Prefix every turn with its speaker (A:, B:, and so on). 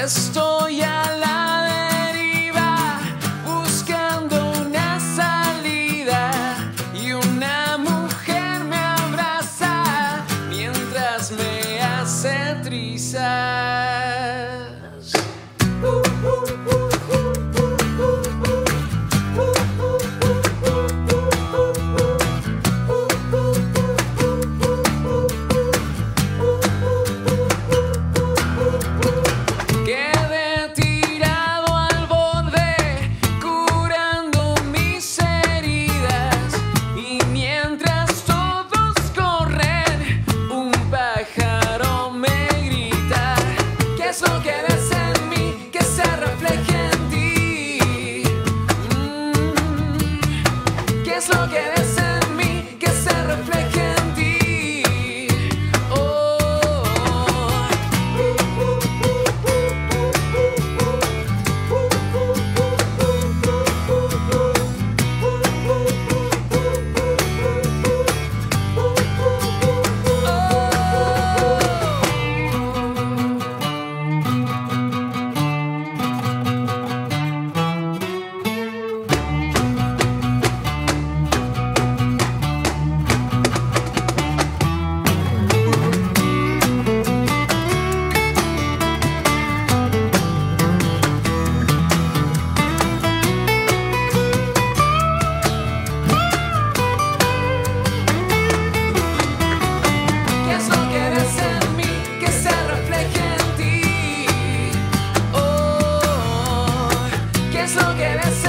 A: Estoy a la deriva, buscando una salida, y una mujer me abraza mientras me hace trizas. ¿Qué es lo que ves en mí que se refleje en ti? ¿Qué es lo que ves en mí que se refleje en ti? Oh. ¿Qué es lo que ves?